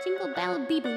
Jingle bell bee-boo.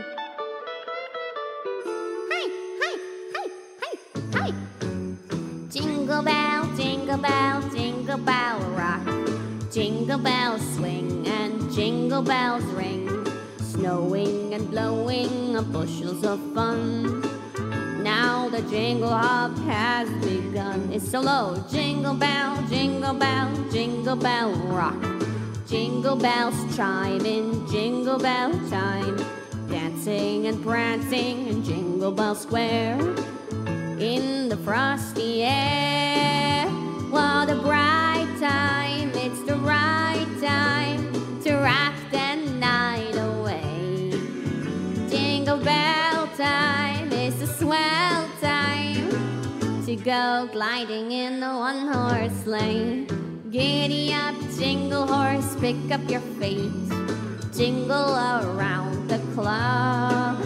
Hi, hi, hi, hi, hi. Jingle bell, jingle bell, jingle bell rock. Jingle bells swing and jingle bells ring. Snowing and blowing bushels of fun. Now the jingle hop has begun. It's so low. Jingle bell, jingle bell, jingle bell rock. Jingle bells chime in jingle bell time. Dancing and prancing in Jingle Bell Square. In the frosty air. What a bright time. It's the right time to rock the night away. Jingle bell time is a swell time to go gliding in the one-horse sleigh. Giddy up, jingle horse, pick up your feet. Jingle around the clock.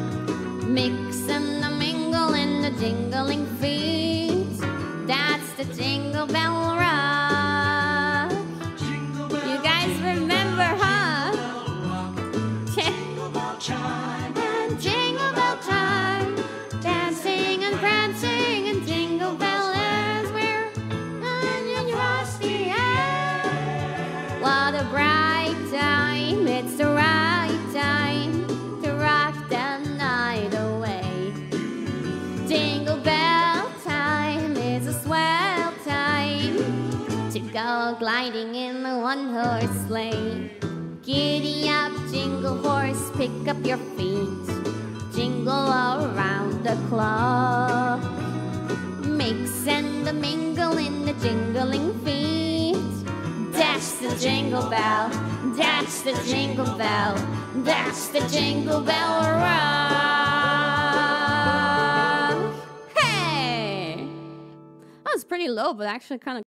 Mix and mingle in the jingling feet. That's the Jingle Bell Rock. You guys remember, huh? Jingle bell chime and jingle bell time. Dancing and prancing and jingle bell as we're in frosty air. What a bright time, it's the right time to rock the night away. Jingle bell time is a swell time to go gliding in the one-horse sleigh. Giddy up, jingle horse, pick up your feet. Jingle around the clock. Mix and mingle in the jingling feet. Dash the jingle bell, dash the jingle bell, dash the Jingle Bell Rock. Hey! That was pretty low, but actually kind of